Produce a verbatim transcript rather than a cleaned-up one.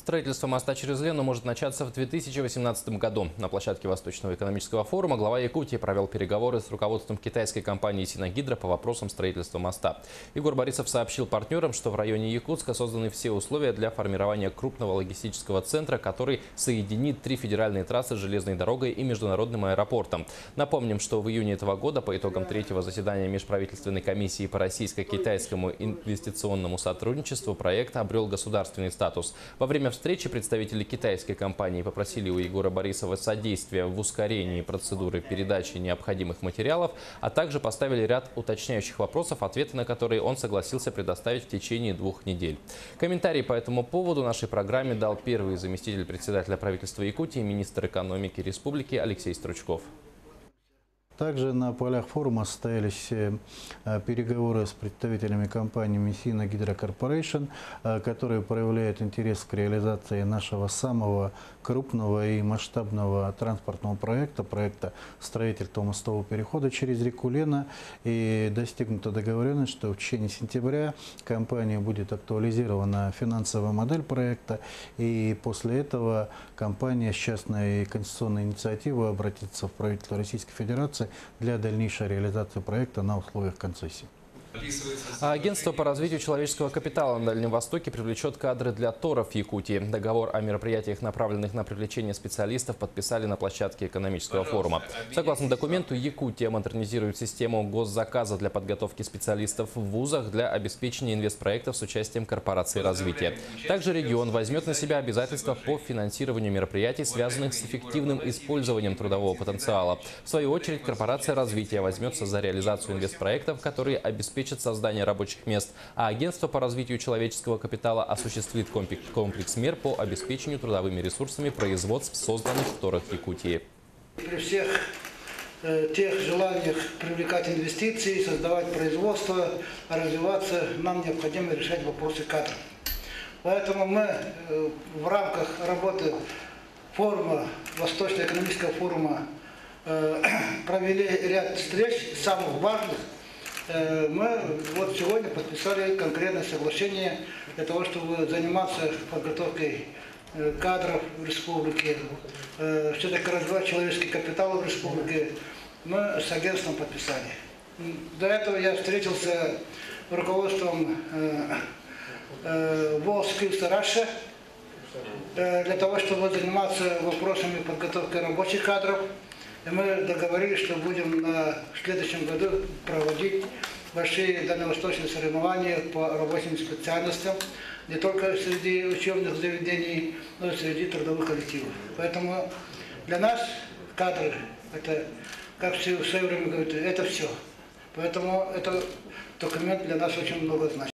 Строительство моста через Лену может начаться в две тысячи восемнадцатом году. На площадке Восточного экономического форума глава Якутии провел переговоры с руководством китайской компании «Синагидро» по вопросам строительства моста. Егор Борисов сообщил партнерам, что в районе Якутска созданы все условия для формирования крупного логистического центра, который соединит три федеральные трассы с железной дорогой и международным аэропортом. Напомним, что в июне этого года по итогам третьего заседания межправительственной комиссии по российско-китайскому инвестиционному сотрудничеству проект обрел государственный статус. Во время встречи представители китайской компании попросили у Егора Борисова содействия в ускорении процедуры передачи необходимых материалов, а также поставили ряд уточняющих вопросов, ответы на которые он согласился предоставить в течение двух недель. Комментарий по этому поводу нашей программе дал первый заместитель председателя правительства Якутии, министр экономики республики Алексей Стручков. Также на полях форума состоялись переговоры с представителями компании «Синагидро Корпорейшн», которые проявляют интерес к реализации нашего самого крупного и масштабного транспортного проекта, проекта строительства мостового перехода через реку Лена. И достигнута договоренность, что в течение сентября компания будет актуализирована финансовая модель проекта, и после этого компания с частной конституционной инициативой обратится в правительство Российской Федерации для дальнейшей реализации проекта на условиях концессии. Агентство по развитию человеческого капитала на Дальнем Востоке привлечет кадры для ТОРа в Якутии. Договор о мероприятиях, направленных на привлечение специалистов, подписали на площадке экономического форума. Согласно документу, Якутия модернизирует систему госзаказа для подготовки специалистов в вузах для обеспечения инвестпроектов с участием корпораций развития. Также регион возьмет на себя обязательства по финансированию мероприятий, связанных с эффективным использованием трудового потенциала. В свою очередь, корпорация развития возьмется за реализацию инвестпроектов, которые обеспечат создание рабочих мест, а агентство по развитию человеческого капитала осуществит комплекс мер по обеспечению трудовыми ресурсами производств, созданных в ТОРах Якутии. При всех э, тех желаниях привлекать инвестиции, создавать производство, развиваться, нам необходимо решать вопросы кадров. Поэтому мы э, в рамках работы форума, Восточного экономического форума, э, провели ряд встреч, самых важных. Мы вот сегодня подписали конкретное соглашение для того, чтобы заниматься подготовкой кадров в республике, все-таки развивать человеческий капитал в республике. Мы с агентством подписали. До этого я встретился с руководством WorldSkills Russia для того, чтобы заниматься вопросами подготовки рабочих кадров. И мы договорились, что будем на следующем году проводить большие дальневосточные соревнования по рабочим специальностям, не только среди учебных заведений, но и среди трудовых коллективов. Поэтому для нас кадры, это, как все в свое время говорят, это все. Поэтому этот документ для нас очень много значит.